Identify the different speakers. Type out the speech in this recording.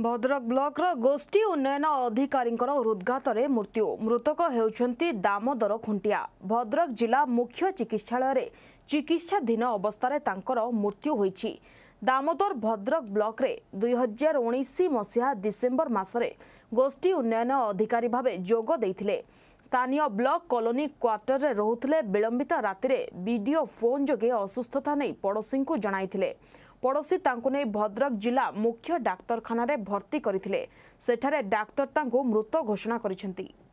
Speaker 1: Bhadrak blocker गोष्ठी उन्नयन अधिकारी हृदघात मृत्यु मृतक होउछंती दामोदर खुंटिया। भद्रक जिला मुख्य चिकित्सालय चिकित्साधीन अवस्था तांकर मृत्यु होईछि। दामोदर भद्रक ब्लॉक रे 2019 मसीहा डिसेम्बर मासरे गोष्ठी उन्नयन अधिकारी भावे जोग देइथिले। स्थानीय ब्लॉक कॉलोनी क्वार्टर रे रहुथिले। विलंबित राति वीडियो फोन जोगे असुस्थता नहीं पड़ोसी को जणाइथिले। पड़ोसी तांको नै भद्रक जिला मुख्य डाक्तरखाना रे भर्ती करथिले। सेठारे डाक्तर तांको मृत घोषणा करिसेंती।